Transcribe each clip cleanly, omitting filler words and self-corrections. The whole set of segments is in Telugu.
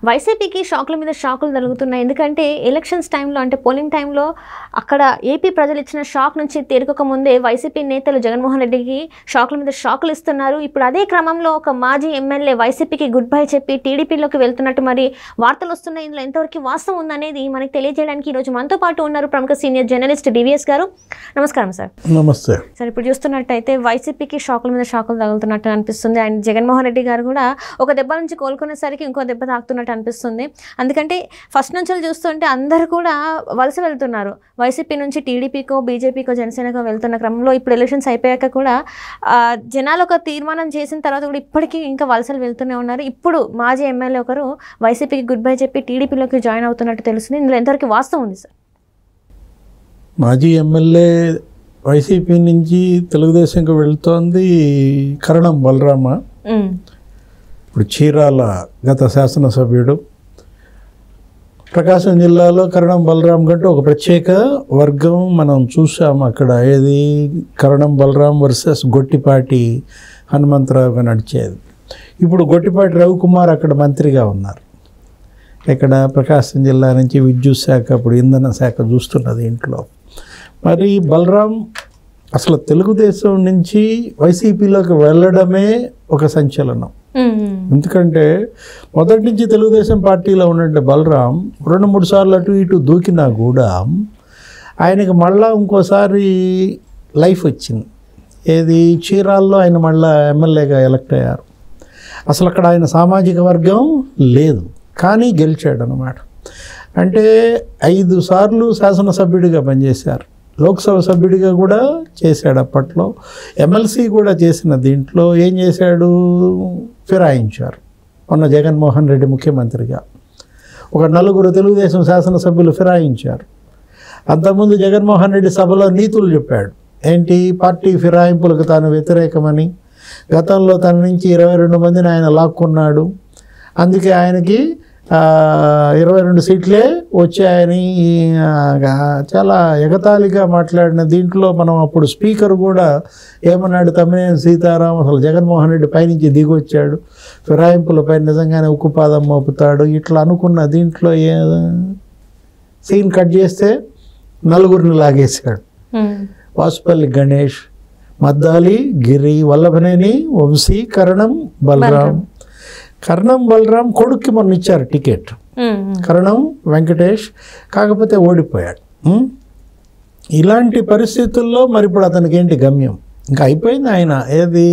వైసీపీకి షాకుల మీద షాకులు జరుగుతున్నాయి. ఎందుకంటే ఎలక్షన్స్ టైంలో అంటే పోలింగ్ టైంలో అక్కడ ఏపీ ప్రజలు ఇచ్చిన షాక్ నుంచి తేరుకోక ముందే వైసీపీ నేతలు జగన్మోహన్ రెడ్డికి షాకుల మీద షాకులు ఇస్తున్నారు. ఇప్పుడు అదే క్రమంలో ఒక మాజీ ఎమ్మెల్యే వైసీపీకి గుడ్ బై చెప్పి టీడీపీలోకి వెళ్తున్నట్టు మరి వార్తలు వస్తున్నాయి. ఇందులో ఎంతవరకు వాస్తవం ఉందనేది మనకి తెలియజేయడానికి ఈరోజు మనతో పాటు ఉన్నారు ప్రముఖ సీనియర్ జర్నలిస్ట్ డివిఎస్ గారు. నమస్కారం సార్. నమస్తే సార్. ఇప్పుడు చూస్తున్నట్టయితే వైసీపీకి షాకుల మీద షాకులు తగులుతున్నట్టు అనిపిస్తుంది. అండ్ జగన్మోహన్ రెడ్డి గారు కూడా ఒక దెబ్బ నుంచి కోలుకునేసరికి ఇంకో దెబ్బ తాకుతున్నట్టు అనిపిస్తుంది. అందుకంటే ఫస్ట్ నుంచి చూస్తుంటే అందరూ కూడా వలస వెళ్తున్నారు. వైసీపీ నుంచి టీడీపీకో బీజేపీకో జనసేనకో వెళ్తున్న క్రమంలో ఇప్పుడు ఎలక్షన్స్ అయిపోయాక కూడా జనాలు ఒక తీర్మానం చేసిన తర్వాత కూడా ఇప్పటికీ ఇంకా వలసలు వెళ్తూనే ఉన్నారు. ఇప్పుడు మాజీ ఎమ్మెల్యే ఒకరు వైసీపీకి గుడ్ బై చెప్పి టీడీపీలోకి జాయిన్ అవుతున్నట్టు తెలుస్తుంది. ఇందులో ఎంతవరకు వాస్తవం ఉంది సార్? మాజీ ఎమ్మెల్యే వైసీపీ నుంచి తెలుగుదేశంకి వెళ్తోంది కరణం బలరామ. ఇప్పుడు చీరాల గత శాసనసభ్యుడు. ప్రకాశం జిల్లాలో కరణం బలరాం కంటే ఒక ప్రత్యేక వర్గం మనం చూసాం అక్కడ. ఏది కరణం బలరాం వర్సెస్ గొట్టిపాటి హనుమంతరావుగా నడిచేది. ఇప్పుడు గొట్టిపాటి రవికుమార్ అక్కడ మంత్రిగా ఉన్నారు. ఇక్కడ ప్రకాశం జిల్లా నుంచి విద్యుత్ శాఖ, ఇప్పుడు ఇంధన శాఖ చూస్తున్నది ఇంట్లో. మరి బలరాం అసలు తెలుగుదేశం నుంచి వైసీపీలోకి వెళ్ళడమే ఒక సంచలనం. ఎందుకంటే మొదటి నుంచి తెలుగుదేశం పార్టీలో ఉన్నట్టు బలరాం 2-3 సార్లు అటు ఇటు దూకినా కూడా ఆయనకి మళ్ళా ఇంకోసారి లైఫ్ వచ్చింది. ఏది చీరాల్లో ఆయన మళ్ళా ఎమ్మెల్యేగా ఎలక్ట్ అయ్యారు. అసలు అక్కడ ఆయన సామాజిక వర్గం లేదు, కానీ గెలిచాడు అన్నమాట. అంటే 5 సార్లు శాసనసభ్యుడిగా పనిచేశారు. లోక్సభ సభ్యుడిగా కూడా చేశాడు. అప్పట్లో ఎమ్మెల్సీ కూడా చేసిన దీంట్లో ఏం చేశాడు, ఫిరాయించారు. మొన్న జగన్మోహన్ రెడ్డి ముఖ్యమంత్రిగా ఒక 4 తెలుగుదేశం శాసనసభ్యులు ఫిరాయించారు. అంతకుముందు జగన్మోహన్ రెడ్డి సభలో నీతులు చెప్పాడు. ఏంటి, పార్టీ ఫిరాయింపులకు తాను వ్యతిరేకమని, గతంలో తన నుంచి 22 మందిని ఆయన లాక్కున్నాడు, అందుకే ఆయనకి 22 సీట్లే వచ్చాయని చాలా ఎగతాళిగా మాట్లాడిన దీంట్లో మనం అప్పుడు స్పీకర్ కూడా ఏమన్నాడు, తమ్మినేని సీతారాం అసలు జగన్మోహన్ రెడ్డి పైనుంచి దిగొచ్చాడు, ఫిరాయింపులపై నిజంగానే ఉక్కుపాదం మోపుతాడు ఇట్లా అనుకున్న దీంట్లో సీన్ కట్ చేస్తే 4 లాగేశాడు. వాసుపల్లి గణేష్, మద్దాలి గిరి, వల్లభనేని వంశీ, కరణం బలరాం. కరణం బలరాం కొడుక్కి మొన్న ఇచ్చారు టికెట్, కరణం వెంకటేష్, కాకపోతే ఓడిపోయాడు. ఇలాంటి పరిస్థితుల్లో మరి ఇప్పుడు అతనికి ఏంటి గమ్యం? ఇంకా అయిపోయింది. ఆయన ఏది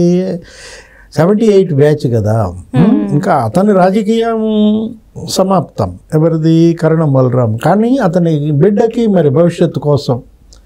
78 బ్యాచ్ కదా, ఇంకా అతని రాజకీయం సమాప్తం. ఎవరిది? కరణం బలరాం. కానీ అతని బిడ్డకి మరి భవిష్యత్తు కోసం,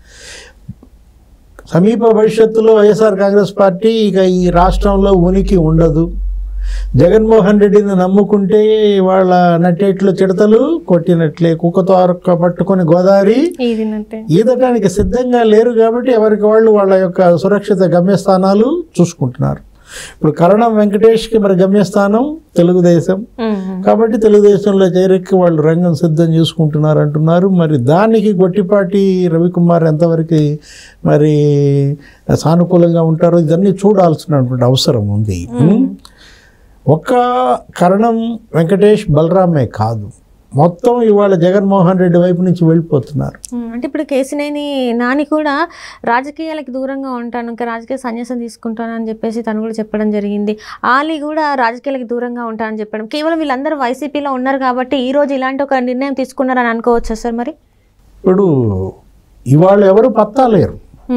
సమీప భవిష్యత్తులో వైఎస్ఆర్ కాంగ్రెస్ పార్టీ ఇక ఈ రాష్ట్రంలో ఉనికి ఉండదు. జగన్మోహన్ రెడ్డిని నమ్ముకుంటే వాళ్ళ నట్టేట్లు చిడతలు కొట్టినట్లే, కుక్కతో పట్టుకొని గోదావరి ఈదటానికి సిద్ధంగా లేరు. కాబట్టి ఎవరికి వాళ్ళు వాళ్ళ యొక్క సురక్షిత గమ్యస్థానాలు చూసుకుంటున్నారు. ఇప్పుడు కరణం వెంకటేష్కి మరి గమ్యస్థానం తెలుగుదేశం, కాబట్టి తెలుగుదేశంలో చేరెక్కి వాళ్ళు రంగం సిద్ధం చేసుకుంటున్నారు అంటున్నారు. మరి దానికి గొట్టిపాటి రవికుమార్ ఎంతవరకు మరి సానుకూలంగా ఉంటారో ఇదన్నీ చూడాల్సినటువంటి అవసరం ఉంది. ఒక్క కరణం వెంకటేష్ బలరామే కాదు, మొత్తం ఇవాళ జగన్మోహన్ రెడ్డి వైపు నుంచి వెళ్ళిపోతున్నారు. అంటే ఇప్పుడు కేసినేని నాని కూడా రాజకీయాలకు దూరంగా ఉంటాను, ఇంకా రాజకీయ సన్యాసం తీసుకుంటాను అని చెప్పేసి తను కూడా చెప్పడం జరిగింది. ఆలీ కూడా రాజకీయాలకు దూరంగా ఉంటానని చెప్పడం. కేవలం వీళ్ళందరూ వైసీపీలో ఉన్నారు కాబట్టి ఈరోజు ఇలాంటి ఒక నిర్ణయం తీసుకున్నారని అనుకోవచ్చా సార్? మరి ఇప్పుడు ఇవాళ ఎవరు పత్తా లేరు.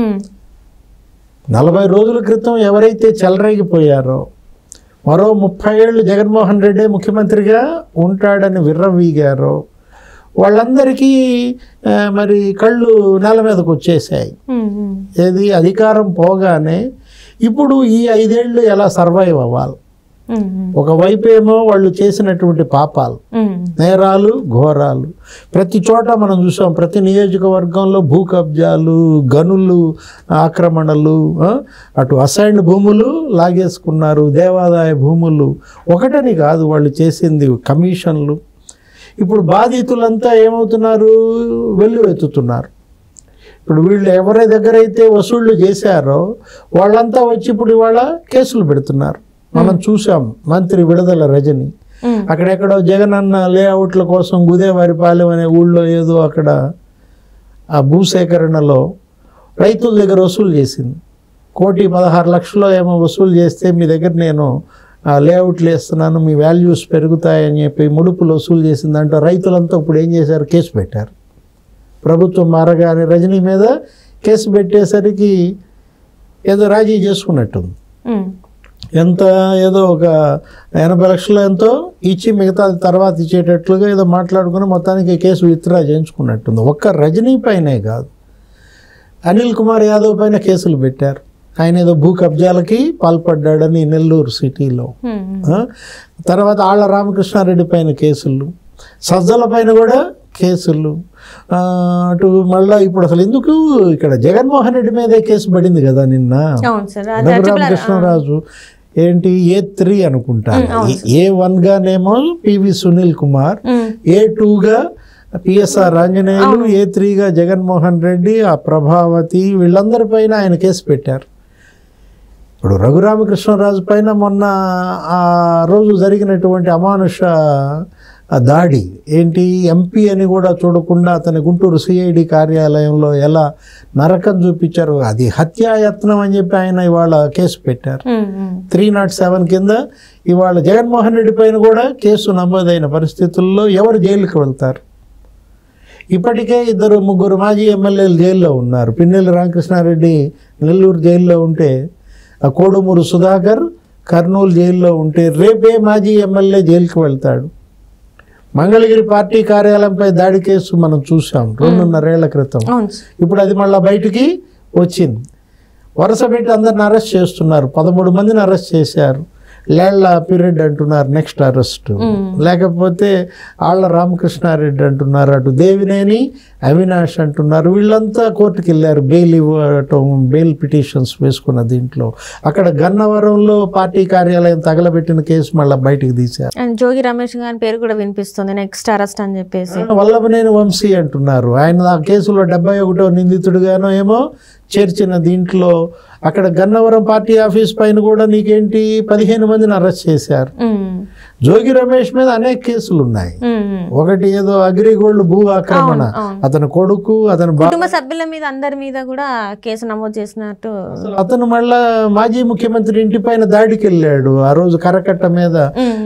40 రోజుల క్రితం ఎవరైతే చెలరేగిపోయారో, మరో 30 ఏళ్ళు జగన్మోహన్ రెడ్డి ముఖ్యమంత్రిగా ఉంటాడని విర్రవీగారో, వాళ్ళందరికీ మరి కళ్ళు నేల మీదకు వచ్చేసాయి. ఏది అధికారం పోగానే ఇప్పుడు ఈ 5 ఏళ్ళు ఎలా సర్వైవ్ అవ్వాలి? ఒకవైపు ఏమో వాళ్ళు చేసినటువంటి పాపాలు, నేరాలు, ఘోరాలు ప్రతి చోట మనం చూసాం. ప్రతి నియోజకవర్గంలో భూ కబ్జాలు, గనులు ఆక్రమణలు, అటు అసైన్డ్ భూములు లాగేసుకున్నారు, దేవాదాయ భూములు ఒకటని కాదు వాళ్ళు చేసింది, కమిషన్లు. ఇప్పుడు బాధితులంతా ఏమవుతున్నారు, వెల్లువెత్తుతున్నారు. ఇప్పుడు వీళ్ళు ఎవరి దగ్గరైతే వసూళ్లు చేశారో వాళ్ళంతా వచ్చి ఇప్పుడు ఇవాళ కేసులు పెడుతున్నారు. మనం చూసాం మంత్రి విడుదల రజని అక్కడెక్కడో జగనన్న లేఅవుట్ల కోసం గుదేవారిపాలెం అనే ఊళ్ళో ఏదో అక్కడ ఆ భూసేకరణలో రైతుల దగ్గర వసూలు చేసింది. 1,16,00,000 ఏమో వసూలు చేస్తే మీ దగ్గర నేను లేఅవుట్లు వేస్తున్నాను, మీ వాల్యూస్ పెరుగుతాయని చెప్పి ముడుపులు వసూలు చేసిందంటే రైతులంతా ఇప్పుడు ఏం చేశారు, కేసు పెట్టారు. ప్రభుత్వం మారగానే రజనీ మీద కేసు పెట్టేసరికి ఏదో రాజీ చేసుకున్నట్టుంది. ఎంత ఏదో ఒక 80 లక్షలు ఎంతో ఇచ్చి మిగతా తర్వాత ఇచ్చేటట్లుగా ఏదో మాట్లాడుకుని మొత్తానికి కేసు విత్డ్రా చేయించుకున్నట్టుంది. ఒక్క రజనీ పైనే కాదు, అనిల్ కుమార్ యాదవ్ పైన కేసులు పెట్టారు. ఆయన ఏదో భూ కబ్జాలకి పాల్పడ్డాడని నెల్లూరు సిటీలో. తర్వాత ఆళ్ల రామకృష్ణారెడ్డి పైన కేసులు, సజ్జల పైన కూడా కేసులు. అటు మళ్ళీ ఇప్పుడు అసలు ఎందుకు ఇక్కడ జగన్మోహన్ రెడ్డి మీదే కేసు పడింది కదా నిన్న. రఘురామకృష్ణరాజు ఏంటి A3 అనుకుంటాను, A1 గానేమో పివి సునీల్ కుమార్, A2గా పిఎస్ఆర్ ఆంజనేయులు, A3గా జగన్మోహన్ రెడ్డి, ఆ ప్రభావతి, వీళ్ళందరిపైన ఆయన కేసు పెట్టారు. ఇప్పుడు రఘురామకృష్ణరాజు పైన మొన్న ఆ రోజు జరిగినటువంటి అమానుష దాడి ఏంటి, ఎంపీ అని కూడా చూడకుండా అతని గుంటూరు సిఐడి కార్యాలయంలో ఎలా నరకం చూపించారు, అది హత్యాయత్నం అని చెప్పి ఆయన ఇవాళ కేసు పెట్టారు. 307 కింద ఇవాళ జగన్మోహన్ రెడ్డి పైన కూడా కేసు నమోదైన పరిస్థితుల్లో ఎవరు జైలుకి వెళ్తారు? ఇప్పటికే 2-3 మాజీ ఎమ్మెల్యేలు జైల్లో ఉన్నారు. పిన్నెల్లి రామకృష్ణారెడ్డి నెల్లూరు జైల్లో ఉంటే, కోడుమూరు సుధాకర్ కర్నూలు జైల్లో ఉంటే, రేపే మాజీ ఎమ్మెల్యే జైలుకి వెళ్తాడు. మంగళగిరి పార్టీ కార్యాలయంపై దాడి కేసు మనం చూసాం 2.5 ఏళ్ల క్రితం. ఇప్పుడు అది మళ్ళీ బయటికి వచ్చింది. వరుస పెట్టి అందరిని అరెస్ట్ చేస్తున్నారు. 13 మందిని అరెస్ట్ చేశారు. లేళ్ల పీరియడ్ అంటున్నారు నెక్స్ట్ అరెస్ట్, లేకపోతే ఆళ్ల రామకృష్ణారెడ్డి అంటున్నారు, అటు దేవినేని అవినాష్ అంటున్నారు. వీళ్ళంతా కోర్టుకు వెళ్ళారు బెయిల్ ఇవ్వటం, బెయిల్ పిటిషన్స్ వేసుకున్న దీంట్లో. అక్కడ గన్నవరంలో పార్టీ కార్యాలయం తగలబెట్టిన కేసు మళ్ళీ బయటికి తీశారు. జోగి రమేష్ గారి పేరు కూడా వినిపిస్తుంది నెక్స్ట్ అరెస్ట్ అని చెప్పేసి. వల్లభనేని వంశీ అంటున్నారు, ఆయన ఆ కేసులో 71వ నిందితుడుగానో ఏమో చేర్చిన దీంట్లో. అక్కడ గన్నవరం పార్టీ ఆఫీస్ పైన కూడా నీకేంటి 15 మందిని అరెస్ట్ చేశారు. జోగి రమేష్ మీద అనేక కేసులు ఉన్నాయి. ఒకటి ఏదో అగ్రిగోల్డ్ భూ ఆక్రమణ, అతని కొడుకు, అతని కుటుంబ సభ్యుల మీద అందరి మీద కూడా కేసు నమోదు చేసినట్టు. అతను మళ్ళా మాజీ ముఖ్యమంత్రి ఇంటి పైన దాడికి వెళ్ళాడు. ఆ రోజు కరకట్ట మీద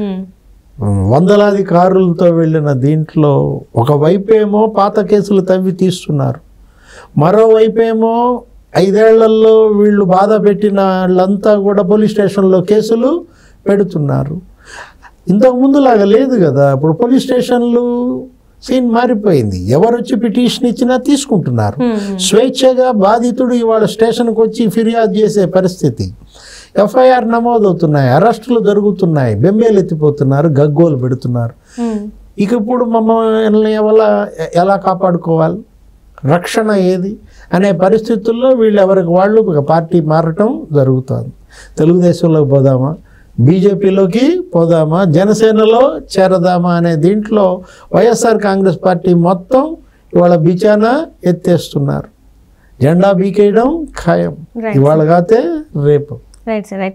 వందలాది కారులతో వెళ్ళిన దీంట్లో ఒకవైపేమో పాత కేసులు తవ్వి తీస్తున్నారు, మరోవైపేమో 5 ఏళ్లలో వీళ్ళు బాధ పెట్టిన వాళ్ళంతా కూడా పోలీస్ స్టేషన్లో కేసులు పెడుతున్నారు. ఇంతకు ముందులాగా లేదు కదా. ఇప్పుడు పోలీస్ స్టేషన్లు సీన్ మారిపోయింది. ఎవరు వచ్చి పిటిషన్ ఇచ్చినా తీసుకుంటున్నారు. స్వేచ్ఛగా బాధితుడు ఇవాళ స్టేషన్కి వచ్చి ఫిర్యాదు చేసే పరిస్థితి. ఎఫ్ఐఆర్ నమోదవుతున్నాయి, అరెస్టులు జరుగుతున్నాయి, బెంబేలు ఎత్తిపోతున్నారు, గగ్గోలు పెడుతున్నారు. ఇక ఇప్పుడు మమ్మల్ని ఎలా కాపాడుకోవాలి, రక్షణ ఏది అనే పరిస్థితుల్లో వీళ్ళు ఎవరికి వాళ్ళు ఒక పార్టీ మారటం జరుగుతుంది. తెలుగుదేశంలోకి పోదామా, బీజేపీలోకి పోదామా, జనసేనలో చేరదామా అనే దీంట్లో వైఎస్ఆర్ కాంగ్రెస్ పార్టీ మొత్తం ఇవాళ బిచానా ఎత్తేస్తున్నారు. జెండా బీకేయడం ఖాయం, ఇవాళ కాతే రేపు.